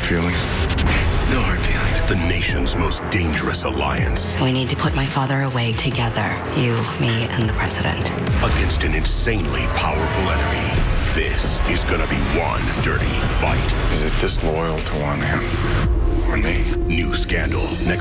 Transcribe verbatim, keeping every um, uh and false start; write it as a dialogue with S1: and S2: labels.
S1: feelings?
S2: No hard feelings.
S3: The nation's most dangerous alliance.
S4: We need to put my father away together. You, me, and the president.
S3: Against an insanely powerful enemy. This is gonna be one dirty fight.
S1: Is it disloyal to one man or me?
S3: New Scandal. Next